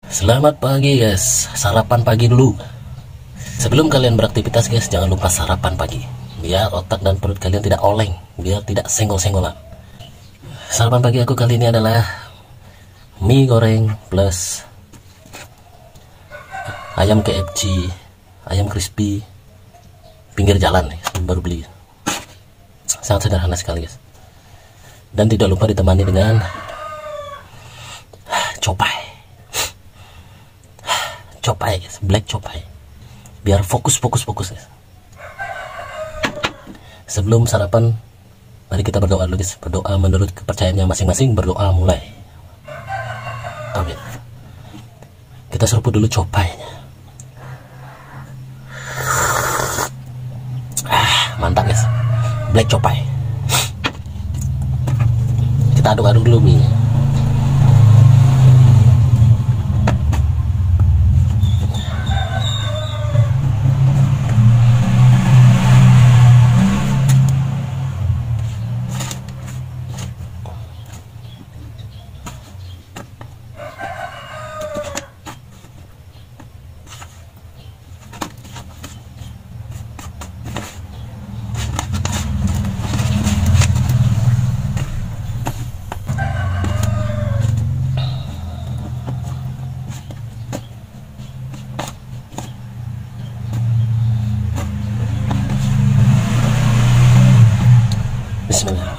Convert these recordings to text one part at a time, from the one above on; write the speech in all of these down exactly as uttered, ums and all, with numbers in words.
Selamat pagi guys, sarapan pagi dulu. Sebelum kalian beraktivitas guys, jangan lupa sarapan pagi, biar otak dan perut kalian tidak oleng, biar tidak senggol-senggolan. Sarapan pagi aku kali ini adalah mie goreng plus ayam K F C, ayam crispy pinggir jalan nih, baru beli. Sangat sederhana sekali guys. Dan tidak lupa ditemani dengan copai. Copai guys, black copai, biar fokus fokus fokus guys. Sebelum sarapan, mari kita berdoa dulu guys. Berdoa menurut kepercayaannya masing-masing. Berdoa mulai. Amin. Kita seruput dulu copainya. Ah, mantap guys, black copai. Kita aduk-aduk dulu mie. Bismillah.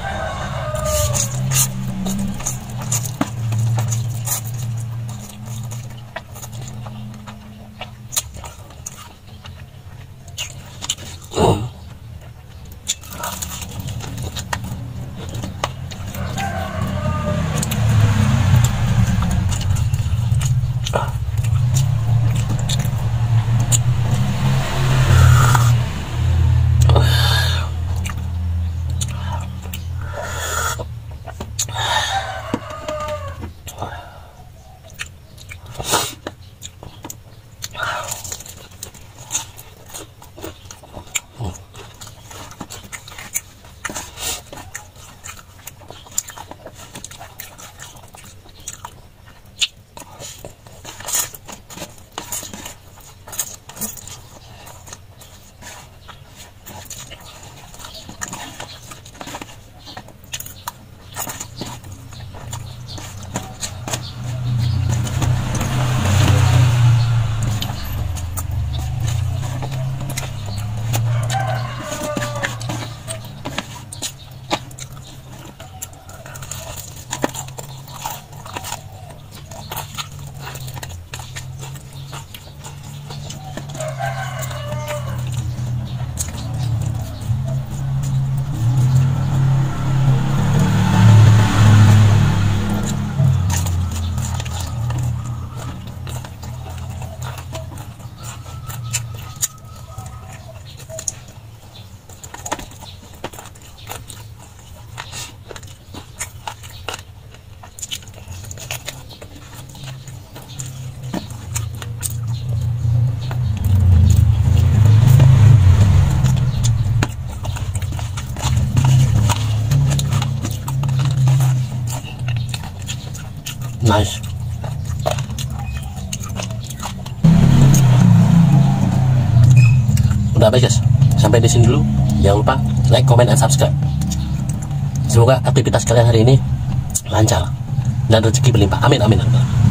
Nice. Udah habis guys. Sampai di sini dulu. Jangan lupa like, comment, dan subscribe. Semoga aktivitas kalian hari ini lancar dan rezeki berlimpah. Amin, amin, amin.